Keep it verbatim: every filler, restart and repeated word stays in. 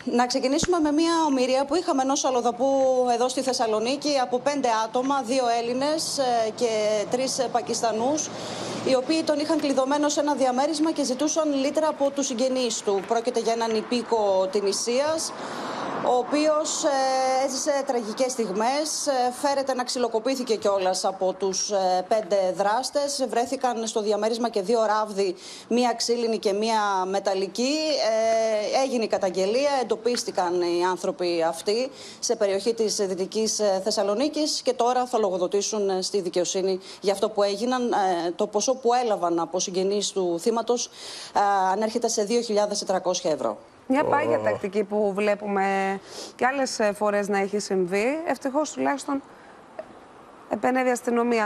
Να ξεκινήσουμε με μια ομηρία που είχαμε ενός αλλοδαπού εδώ στη Θεσσαλονίκη από πέντε άτομα, δύο Έλληνες και τρεις Πακιστανούς, οι οποίοι τον είχαν κλειδωμένο σε ένα διαμέρισμα και ζητούσαν λίτρα από τους συγγενείς του. Πρόκειται για έναν υπήκο Τινησίας, ο οποίος ε, έζησε τραγικές στιγμές. Ε, φέρεται να ξυλοκοπήθηκε κιόλας από τους ε, πέντε δράστες. Βρέθηκαν στο διαμέρισμα και δύο ράβδοι, μία ξύλινη και μία μεταλλική. Ε, έγινε η καταγγελία, εντοπίστηκαν οι άνθρωποι αυτοί σε περιοχή της Δυτικής Θεσσαλονίκης και τώρα θα λογοδοτήσουν στη δικαιοσύνη για αυτό που έγιναν. Ε, το ποσό που έλαβαν από συγγενείς του θύματος ε, ανέρχεται σε δύο χιλιάδες τετρακόσια ευρώ. Μια πάγια τακτική που βλέπουμε και άλλες φορές να έχει συμβεί. Ευτυχώς τουλάχιστον επενέβη η αστυνομία.